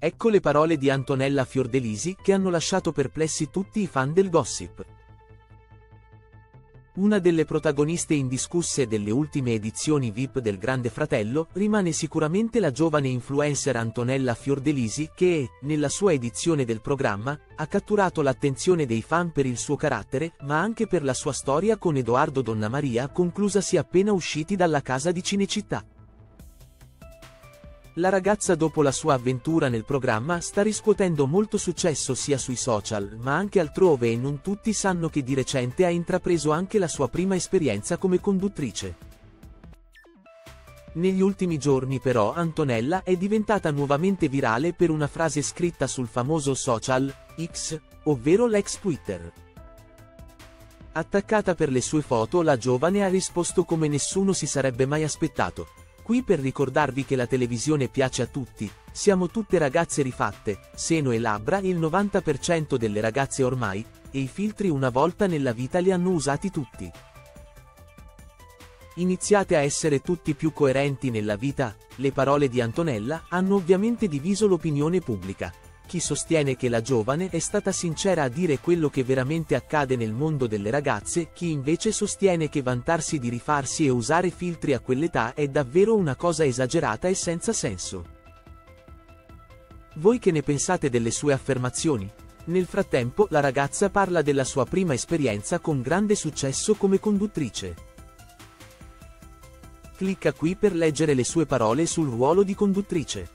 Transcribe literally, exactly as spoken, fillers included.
Ecco le parole di Antonella Fiordelisi che hanno lasciato perplessi tutti i fan del gossip. Una delle protagoniste indiscusse delle ultime edizioni V I P del Grande Fratello rimane sicuramente la giovane influencer Antonella Fiordelisi che, nella sua edizione del programma, ha catturato l'attenzione dei fan per il suo carattere, ma anche per la sua storia con Edoardo Donnamaria conclusasi appena usciti dalla casa di Cinecittà. La ragazza dopo la sua avventura nel programma sta riscuotendo molto successo sia sui social ma anche altrove e non tutti sanno che di recente ha intrapreso anche la sua prima esperienza come conduttrice. Negli ultimi giorni però Antonella è diventata nuovamente virale per una frase scritta sul famoso social X, ovvero l'ex Twitter. Attaccata per le sue foto, la giovane ha risposto come nessuno si sarebbe mai aspettato. Qui per ricordarvi che la televisione piace a tutti, siamo tutte ragazze rifatte, seno e labbra il novanta per cento delle ragazze ormai, e i filtri una volta nella vita li hanno usati tutti. Iniziate a essere tutti più coerenti nella vita, le parole di Antonella hanno ovviamente diviso l'opinione pubblica. Chi sostiene che la giovane è stata sincera a dire quello che veramente accade nel mondo delle ragazze, chi invece sostiene che vantarsi di rifarsi e usare filtri a quell'età è davvero una cosa esagerata e senza senso. Voi che ne pensate delle sue affermazioni? Nel frattempo, la ragazza parla della sua prima esperienza con grande successo come conduttrice. Clicca qui per leggere le sue parole sul ruolo di conduttrice.